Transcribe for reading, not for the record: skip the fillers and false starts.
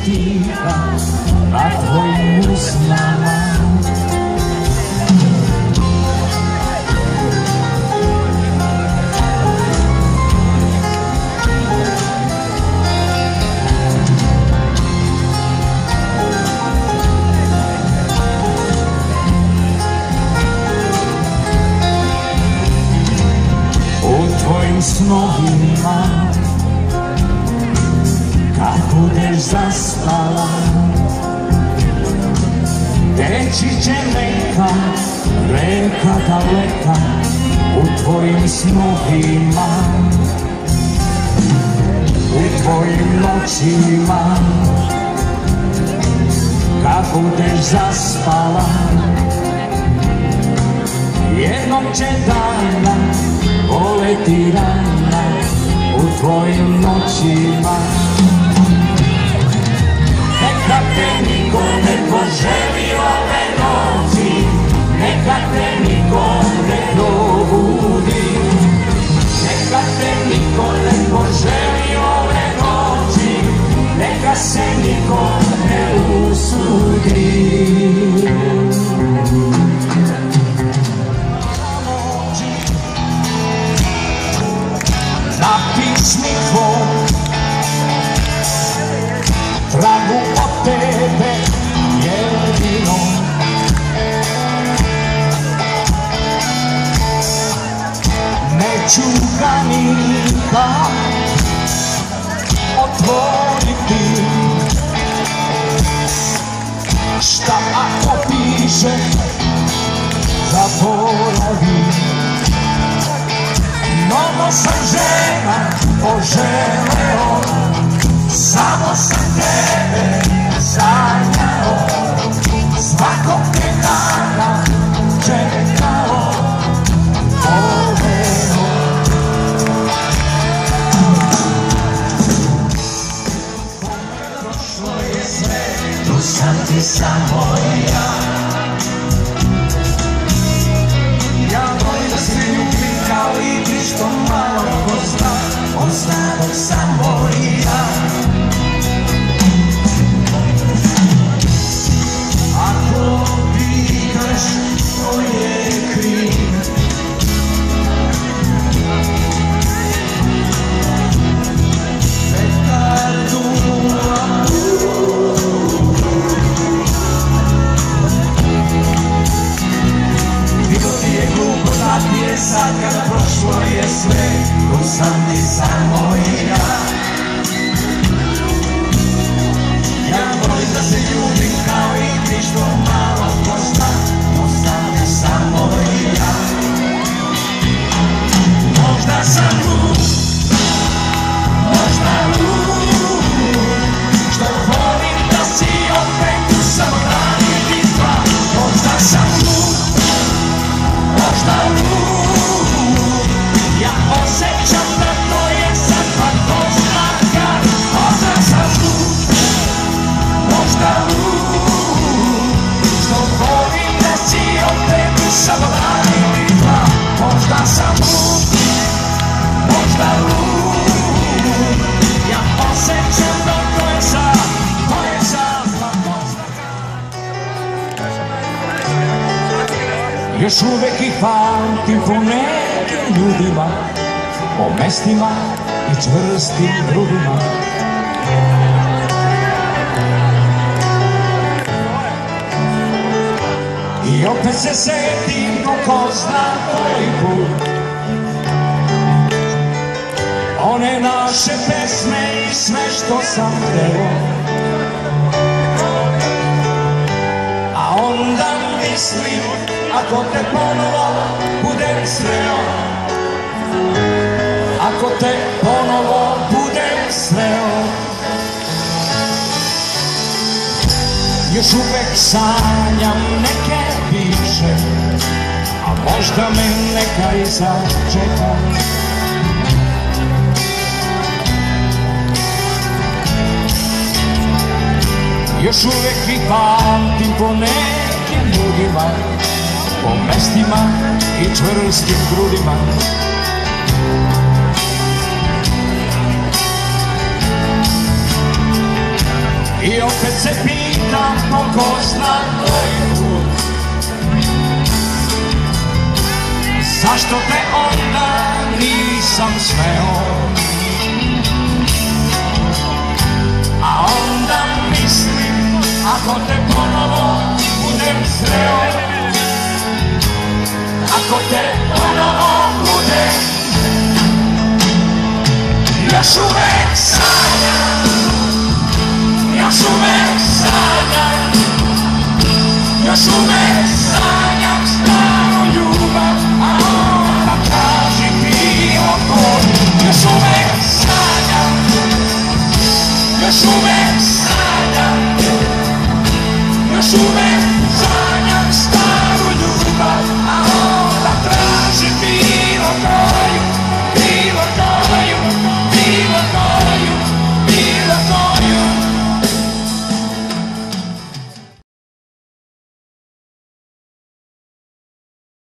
tiha na tvojim usnama. U tvojim snovima kad budeš zaspala, teći će neka reka daleka u tvojim snovima, u tvojim noćima. Kad budeš zaspala, jednog će dana boleti rana u tvojim noćima. Neka te niko ne poželi ove noći, neka te niko ne probudi. Neka te niko ne poželi ove noći, neka se niko ne usudi. Na pismi tvoj tragu od tebe jedino, neću ga nikad otvoriti. Šta ako piše zaboravi. Mnogo sam žena poželeo, samo sam tebe sanjao, svakog te dana čekao, voleo. Prošlo je sve, tu sam ti samo ja. Ja volim da se ljubim kao i ti što malo ko zna, on zna dok samo i ja. Ako pitaš ko je kriv, neka duva. Bilo ti je glupo da ti je sad kad prošlo je sve, tu sam ti samo i ja. Ja volim da se ljubim kao i ti što malo ko zna, tu sam ti samo i ja. Možda sam lud, možda lud, što volim da si opet tu samo dan i bitva. Možda sam lud, možda lud, ja osjećam da to je sad pa to znaka. Možda sam lud, možda lud, što volim da si opet tu samo dan i bitva. Možda sam lud, možda lud, ja osjećam da to je sad pa to znaka. Još uvek ih pamtim po nekim ljudima, po mestima i čvrstim grudima. I opet se setim ko zna koji put one naše pesme i sve što sam hteo. A onda mislim, ako te ponovo budem sreo, ako te ponovo budem sreo, još uvek sanjam neke bivše, a možda me neka i sad čeka. Još uvek ih pamtim po nekim ljudima, po mestima i čvrstim grudima. I opet se pitam po ko zna koji put. Zašto te onda nisam smeo? A onda mislim, ako te ponovo budem sreo, ako te ponovo budem, još uvek sanjam, još uvek sanjam, još uvek sanjam staru ljubav, a onda traži bilo koji. Još uvek sanjam, još uvek sanjam, još uvek